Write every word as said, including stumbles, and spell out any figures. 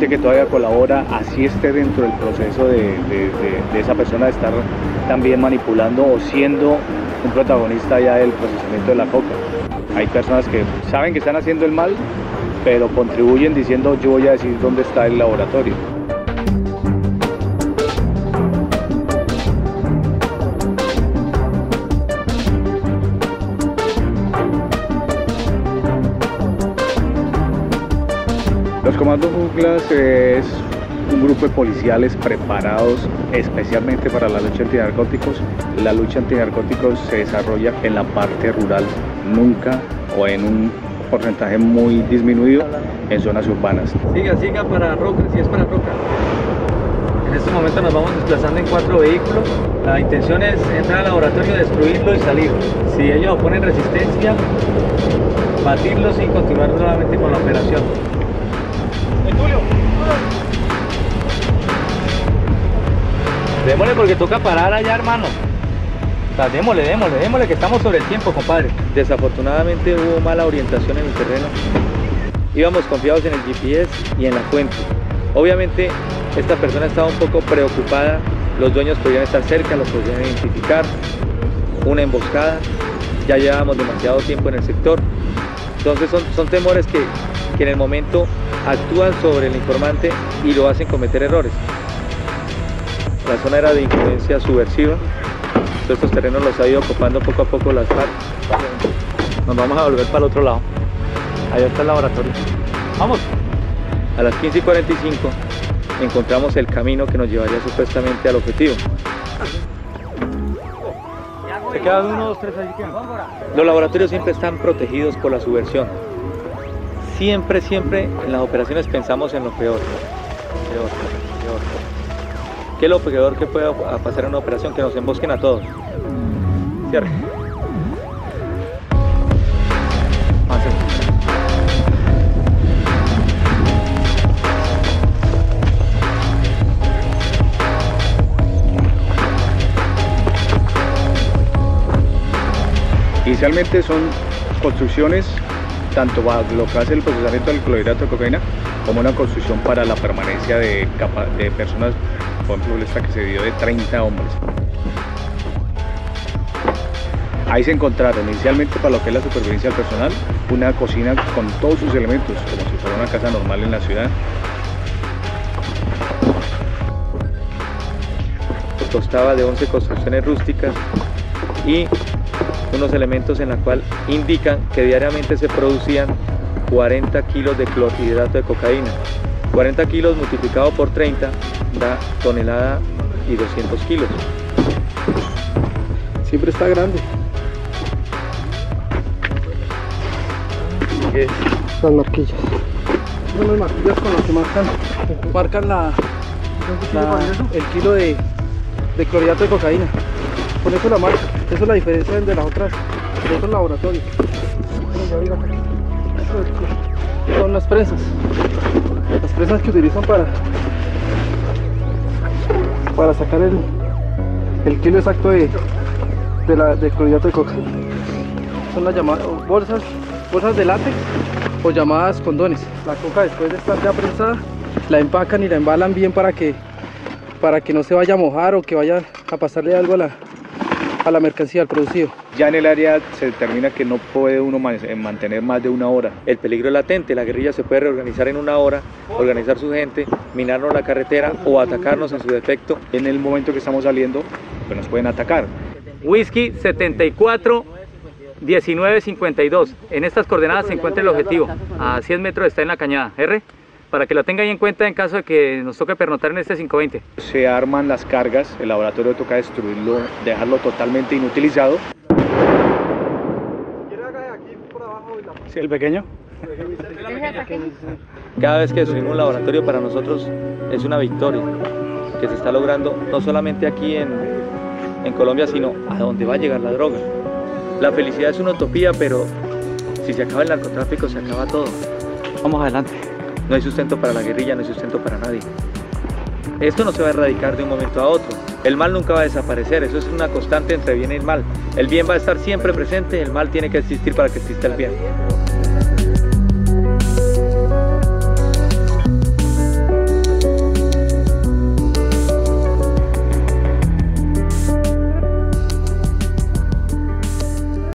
dice que todavía colabora, así esté dentro del proceso de, de, de, de esa persona de estar también manipulando o siendo un protagonista ya del procesamiento de la coca. Hay personas que saben que están haciendo el mal, pero contribuyen diciendo yo voy a decir dónde está el laboratorio. Los Comandos Junglas es un grupo de policiales preparados especialmente para la lucha antinarcóticos. La lucha antinarcóticos se desarrolla en la parte rural, nunca o en un porcentaje muy disminuido en zonas urbanas. Siga, siga para Roca, si es para Roca. En este momento nos vamos desplazando en cuatro vehículos. La intención es entrar al laboratorio, destruirlo y salir. Si ellos oponen resistencia, batirlos y continuar nuevamente con la operación. Démosle porque toca parar allá, hermano. O sea, démosle, démosle, démosle que estamos sobre el tiempo, compadre. Desafortunadamente hubo mala orientación en el terreno. Íbamos confiados en el G P S y en la fuente. Obviamente esta persona estaba un poco preocupada. Los dueños podían estar cerca, los podían identificar. Una emboscada. Ya llevábamos demasiado tiempo en el sector. Entonces son, son temores que, que en el momento actúan sobre el informante y lo hacen cometer errores. La zona era de influencia subversiva. Todos estos terrenos los ha ido ocupando poco a poco las FARC. Nos vamos a volver para el otro lado. Allá está el laboratorio. ¡Vamos! A las quince y cuarenta y cinco encontramos el camino que nos llevaría supuestamente al objetivo. ¿Se quedan uno, dos, tres allí? Los laboratorios siempre están protegidos por la subversión. Siempre, siempre en las operaciones pensamos en lo peor. Peor, peor. ¿Qué es lo peor que pueda pasar en una operación? Que nos embosquen a todos. Cierre. Avance. Inicialmente son construcciones, tanto lo que hace el procesamiento del clorhidrato de cocaína, como una construcción para la permanencia de, de personas, por ejemplo esta que se dio de treinta hombres. Ahí se encontraron inicialmente, para lo que es la supervivencia del personal, una cocina con todos sus elementos, como si fuera una casa normal en la ciudad. Constaba de once construcciones rústicas y unos elementos en la cual indican que diariamente se producían cuarenta kilos de clorhidrato de cocaína. cuarenta kilos multiplicado por treinta da tonelada y doscientos kilos. Siempre está grande. ¿Qué? Las marquillas. Son las marquillas con las que marcan, marcan la, la, el kilo de, de clorhidrato de cocaína. Con eso la marca. Eso es la diferencia de las otras, de otros laboratorios. Son las prensas. Las prensas que utilizan para para sacar el, el kilo exacto de, de, la, de clorhidrato de coca. Son las llamadas bolsas, bolsas de látex o llamadas condones. La coca, después de estar ya prensada, la empacan y la embalan bien para que para que no se vaya a mojar o que vaya a pasarle algo a la, a la mercancía, al producido. Ya en el área se determina que no puede uno mantener más de una hora. El peligro es latente, la guerrilla se puede reorganizar en una hora, organizar su gente, minarnos la carretera o atacarnos en su defecto. En el momento que estamos saliendo, pues nos pueden atacar. Whisky setenta y cuatro diecinueve cincuenta y dos. En estas coordenadas se encuentra el objetivo. A cien metros está en la cañada. R, para que lo tenga ahí en cuenta en caso de que nos toque pernotar en este cinco veinte. Se arman las cargas, el laboratorio toca destruirlo, dejarlo totalmente inutilizado. ¿Sí, el pequeño? Cada vez que destruimos un laboratorio para nosotros es una victoria que se está logrando no solamente aquí en, en Colombia, sino a donde va a llegar la droga. La felicidad es una utopía, pero si se acaba el narcotráfico se acaba todo. Vamos adelante. No hay sustento para la guerrilla, no hay sustento para nadie. Esto no se va a erradicar de un momento a otro. El mal nunca va a desaparecer, eso es una constante entre bien y el mal. El bien va a estar siempre presente, el mal tiene que existir para que exista el bien.